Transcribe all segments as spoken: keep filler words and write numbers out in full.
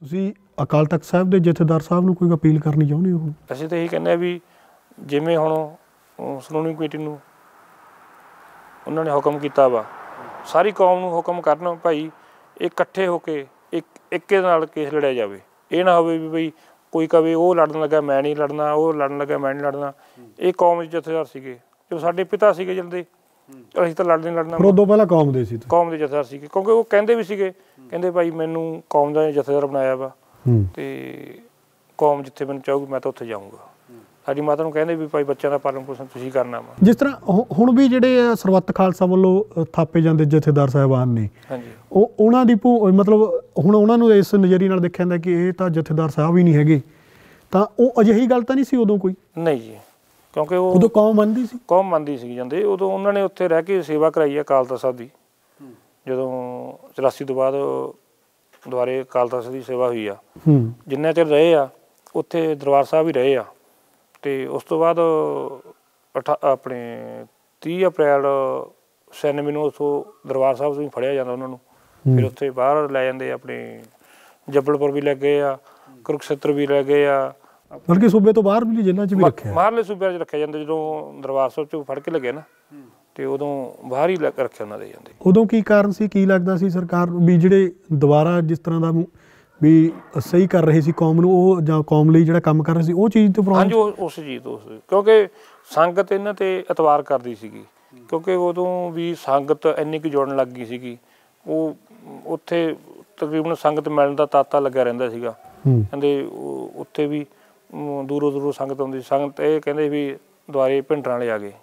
ਤੁਸੀਂ ਅਕਾਲ ਤਖਤ ਸਾਹਿਬ ਦੇ ਜਥੇਦਾਰ ਸਾਹਿਬ ਨੂੰ ਕੋਈ ਅਪੀਲ ਕਰਨੀ ਚਾਹੁੰਦੇ ਹੋ? ਅਸੀਂ ਤਾਂ ਇਹੀ ਕਹਿੰਦੇ ਹਾਂ ਵੀ ਜਿਵੇਂ ਹੁਣ ਸ਼੍ਰੋਮਣੀ ਕਮੇਟੀ ਨੂੰ ਉਹਨਾਂ ਨੇ ਹੁਕਮ ਕੀਤਾ ਵਾ, ਸਾਰੀ ਕੌਮ ਨੂੰ ਹੁਕਮ ਕਰਨ ਭਾਈ ਇਹ ਇਕੱਠੇ ਹੋ ਕੇ ਇੱਕ ਇੱਕੇ ਨਾਲ ਕੇਸ ਲੜਿਆ ਜਾਵੇ। ਇਹ ਨਾ ਹੋਵੇ ਵੀ ਬਈ ਕੋਈ ਕਵੇ ਉਹ ਲੜਨ ਲੱਗਾ ਮੈਂ ਨਹੀਂ ਲੜਨਾ, ਉਹ ਲੜਨ ਲੱਗਾ ਮੈਂ ਨਹੀਂ ਲੜਨਾ। ਇਹ ਕੌਮ ਦੇ ਜਥੇਦਾਰ ਸੀਗੇ, ਜੋ ਸਾਡੇ ਪਿਤਾ ਸੀਗੇ ਜਲਦੇ, ਅਸੀਂ ਤਾਂ ਲੜਦੇ ਲੜਨਾ ਉਦੋਂ ਪਹਿਲਾਂ ਕੌਮ ਦੇ ਸੀ, ਕੌਮ ਦੇ ਜਥੇਦਾਰ ਸੀਗੇ, ਕਿਉਂਕਿ ਉਹ ਕਹਿੰਦੇ ਵੀ ਸੀਗੇ, ਕਹਿੰਦੇ ਭਾਈ ਮੈਨੂੰ ਕੌਮ ਦਾ ਜਥੇਦਾਰ ਬਣਾਇਆ ਵਾ ਤੇ ਕੌਮ ਜਿੱਥੇ ਮੈਨੂੰ ਚਾਹੂਗੀ ਮੈਂ ਤਾਂ ਉੱਥੇ ਜਾਊਂਗਾ। ਸਾਡੀ ਮਾਤਾ ਨੂੰ ਕਹਿੰਦੇ ਵੀ ਭਾਈ ਬੱਚਿਆਂ ਦਾ ਪਾਲਣ ਪੋਸ਼ਣ ਤੁਸੀਂ ਕਰਨਾ ਵਾ। ਜਿਸ ਤਰ੍ਹਾਂ ਹੁਣ ਵੀ ਜਿਹੜੇ ਸਰਬੱਤ ਖਾਲਸਾ ਵੱਲੋਂ ਥਾਪੇ ਜਾਂਦੇ ਜਥੇਦਾਰ ਸਾਹਿਬਾਨ ਨੇ, ਹਾਂਜੀ, ਉਹ ਉਹਨਾਂ ਦੀ ਮਤਲਬ ਹੁਣ ਉਹਨਾਂ ਨੂੰ ਇਸ ਨਜ਼ਰੀਏ ਨਾਲ ਦੇਖਿਆ ਜਾਂਦਾ ਕਿ ਇਹ ਤਾਂ ਜਥੇਦਾਰ ਸਾਹਿਬ ਹੀ ਨਹੀਂ ਹੈਗੇ, ਤਾਂ ਉਹ ਅਜਿਹੀ ਗੱਲ ਤਾਂ ਨਹੀਂ ਸੀ ਉਦੋਂ ਕੋਈ? ਨਹੀਂ ਜੀ, ਕਿਉਂਕਿ ਉਹ ਉਦੋਂ ਕੌਮ ਮੰਨਦੀ ਸੀ, ਕੌਮ ਮੰਨਦੀ ਸੀ ਜਾਂਦੇ। ਉਦੋਂ ਉਹਨਾਂ ਨੇ ਉੱਥੇ ਰਹਿ ਕੇ ਸੇਵਾ ਕਰਾਈ ਹੈ ਅਕਾਲ ਤਖਤ ਸਾਹਿਬ ਦੀ। ਜਦੋਂ ਚੁਰਾਸੀ ਤੋਂ ਬਾਅਦ ਦੁਬਾਰੇ ਅਕਾਲ ਤਖਤ ਦੀ ਸੇਵਾ ਹੋਈ ਆ, ਜਿੰਨਾ ਚਿਰ ਰਹੇ ਆ ਉੱਥੇ ਦਰਬਾਰ ਸਾਹਿਬ ਹੀ ਰਹੇ ਆ। ਅਤੇ ਉਸ ਤੋਂ ਬਾਅਦ ਅਠਾ ਆਪਣੇ ਤੀਹ ਅਪ੍ਰੈਲ ਛਿਆਨਵੇਂ ਨੂੰ ਉੱਥੋਂ ਦਰਬਾਰ ਸਾਹਿਬ ਤੋਂ ਹੀ ਫੜਿਆ ਜਾਂਦਾ ਉਹਨਾਂ ਨੂੰ, ਫਿਰ ਉੱਥੇ ਬਾਹਰ ਲੈ ਜਾਂਦੇ, ਆਪਣੇ ਜੱਬਲਪੁਰ ਵੀ ਲੈ ਗਏ ਆ, ਕੁਰੂਕਸ਼ੇਤਰ ਵੀ ਲੈ ਗਏ ਆ, ਬਲਕਿ ਸੂਬੇ ਤੋਂ ਬਾਹਰ ਵੀ ਜੇਲ੍ਹਾਂ 'ਚ ਵੀ ਰੱਖਿਆ, ਬਾਹਰਲੇ ਸੂਬਿਆਂ 'ਚ ਰੱਖਿਆ ਜਾਂਦਾ। ਜਦੋਂ ਦਰਬਾਰ ਸਾਹਿਬ 'ਚੋਂ ਫੜ ਕੇ ਲੱਗੇ ਨਾ ਅਤੇ ਉਦੋਂ ਬਾਹਰ ਹੀ ਰੱਖਿਆ ਉਹਨਾਂ ਦੇ ਜਾਂਦੇ। ਉਦੋਂ ਕੀ ਕਾਰਨ ਸੀ, ਕੀ ਲੱਗਦਾ ਸੀ ਸਰਕਾਰ ਵੀ ਜਿਹੜੇ ਦੁਬਾਰਾ ਜਿਸ ਤਰ੍ਹਾਂ ਦਾ ਵੀ ਸਹੀ ਕਰ ਰਹੇ ਸੀ ਕੌਮ ਨੂੰ, ਉਹ ਜਾਂ ਕੌਮ ਲਈ ਜਿਹੜਾ ਕੰਮ ਕਰ ਰਹੇ ਸੀ ਉਹ ਚੀਜ਼ ਤੋਂ? ਹਾਂਜੀ, ਉਸ ਚੀਜ਼ ਤੋਂ, ਕਿਉਂਕਿ ਸੰਗਤ ਇਹਨਾਂ 'ਤੇ ਇਤਬਾਰ ਕਰਦੀ ਸੀਗੀ, ਕਿਉਂਕਿ ਉਦੋਂ ਵੀ ਸੰਗਤ ਇੰਨੀ ਕੁ ਜੁੜਨ ਲੱਗ ਗਈ ਸੀਗੀ। ਉਹ ਉੱਥੇ ਤਕਰੀਬਨ ਸੰਗਤ ਮਿਲਣ ਦਾ ਤਾਂਤਾ ਲੱਗਿਆ ਰਹਿੰਦਾ ਸੀਗਾ। ਕਹਿੰਦੇ ਉੱਥੇ ਵੀ ਦੂਰੋਂ ਦੂਰੋਂ ਸੰਗਤ ਆਉਂਦੀ ਸੀ। ਸੰਗਤ ਇਹ ਕਹਿੰਦੇ ਵੀ ਦੁਆਰੇ ਭਿੰਡਰਾਂ ਵਾਲੇ ਆ ਗਏ,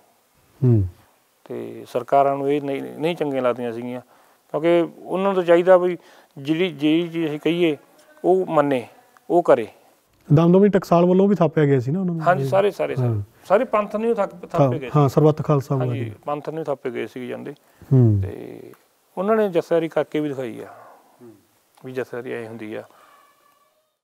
ਅਤੇ ਸਰਕਾਰਾਂ ਨੂੰ ਇਹ ਨਹੀਂ ਨਹੀਂ ਚੰਗੀਆਂ ਲੱਗਦੀਆਂ ਸੀਗੀਆਂ, ਕਿਉਂਕਿ ਉਹਨਾਂ ਨੂੰ ਤਾਂ ਚਾਹੀਦਾ ਵੀ ਜਿਹੜੀ ਜਿਹੜੀ ਚੀਜ਼ ਅਸੀਂ ਕਹੀਏ ਉਹ ਮੰਨੇ, ਉਹ ਕਰੇ। ਦਮਦਮੀ ਟਕਸਾਲ ਵੱਲੋਂ ਵੀ ਥਾਪਿਆ ਗਿਆ ਸੀ ਨਾ ਉਹਨਾਂ ਨੂੰ? ਹਾਂਜੀ, ਸਾਰੇ ਸਾਰੇ ਸਾਰੇ ਪੰਥ ਨੂੰ ਥਾਪੇ ਗਏ, ਹਾਂ, ਸਰਬੱਤ ਖਾਲਸਾ, ਹਾਂਜੀ, ਪੰਥ ਨੂੰ ਥਾਪੇ ਗਏ ਸੀਗੇ ਜਾਂਦੇ। ਅਤੇ ਉਹਨਾਂ ਨੇ ਜਥੇਦਾਰੀ ਕਰਕੇ ਵੀ ਦਿਖਾਈ ਆ ਵੀ ਜਥੇਦਾਰੀ ਐਂ ਹੁੰਦੀ ਆ।